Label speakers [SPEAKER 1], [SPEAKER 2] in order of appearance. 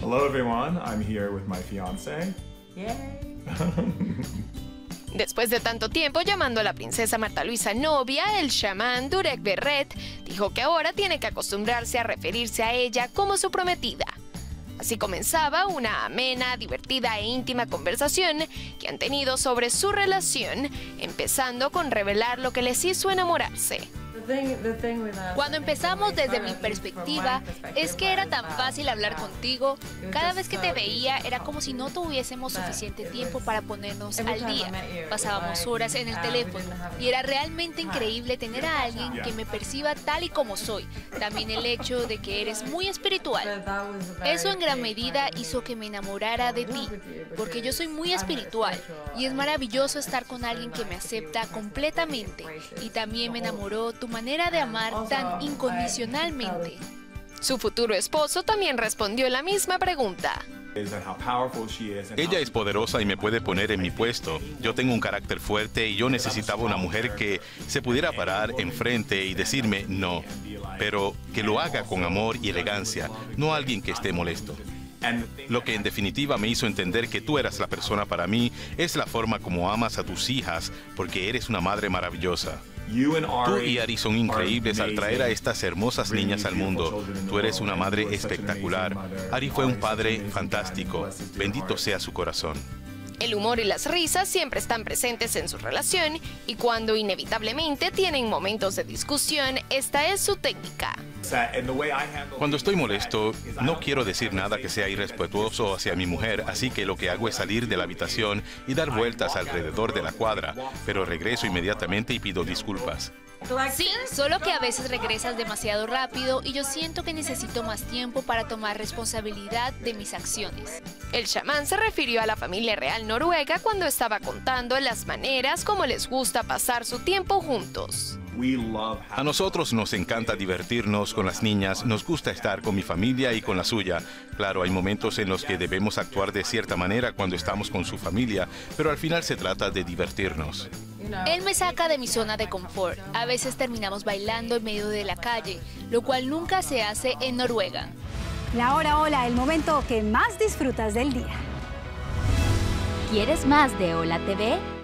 [SPEAKER 1] Hello everyone, I'm here with my fiancé.
[SPEAKER 2] Yay.
[SPEAKER 3] Después de tanto tiempo llamando a la princesa Marta Luisa novia, el chamán Durek Verret dijo que ahora tiene que acostumbrarse a referirse a ella como su prometida. Así comenzaba una amena, divertida e íntima conversación que han tenido sobre su relación, empezando con revelar lo que les hizo enamorarse.
[SPEAKER 4] Cuando empezamos, desde mi perspectiva, es que era tan fácil hablar contigo. Cada vez que te veía era como si no tuviésemos suficiente tiempo para ponernos al día. Pasábamos horas en el teléfono y era realmente increíble tener a alguien que me perciba tal y como soy. También el hecho de que eres muy espiritual. Eso en gran medida hizo que me enamorara de ti, porque yo soy muy espiritual y es maravilloso estar con alguien que me acepta completamente. Y también me enamoró tu manera de amar tan incondicionalmente.
[SPEAKER 3] Su futuro esposo también respondió la misma pregunta.
[SPEAKER 5] Ella es poderosa y me puede poner en mi puesto. Yo tengo un carácter fuerte y yo necesitaba una mujer que se pudiera parar enfrente y decirme no, pero que lo haga con amor y elegancia, no alguien que esté molesto. Lo que en definitiva me hizo entender que tú eras la persona para mí es la forma como amas a tus hijas, porque eres una madre maravillosa. Tú y Ari son increíbles al traer a estas hermosas niñas al mundo. Tú eres una madre espectacular. Ari fue un padre fantástico. Bendito sea su corazón.
[SPEAKER 3] El humor y las risas siempre están presentes en su relación y cuando inevitablemente tienen momentos de discusión, esta es su técnica.
[SPEAKER 5] Cuando estoy molesto, no quiero decir nada que sea irrespetuoso hacia mi mujer, así que lo que hago es salir de la habitación y dar vueltas alrededor de la cuadra, pero regreso inmediatamente y pido disculpas.
[SPEAKER 4] Sí, solo que a veces regresas demasiado rápido y yo siento que necesito más tiempo para tomar responsabilidad de mis acciones.
[SPEAKER 3] El chamán se refirió a la familia real noruega cuando estaba contando las maneras como les gusta pasar su tiempo juntos.
[SPEAKER 5] A nosotros nos encanta divertirnos con las niñas, nos gusta estar con mi familia y con la suya. Claro, hay momentos en los que debemos actuar de cierta manera cuando estamos con su familia, pero al final se trata de divertirnos.
[SPEAKER 4] Él me saca de mi zona de confort. A veces terminamos bailando en medio de la calle, lo cual nunca se hace en Noruega.
[SPEAKER 6] La hora hola, el momento que más disfrutas del día.
[SPEAKER 7] ¿Quieres más de Hola TV?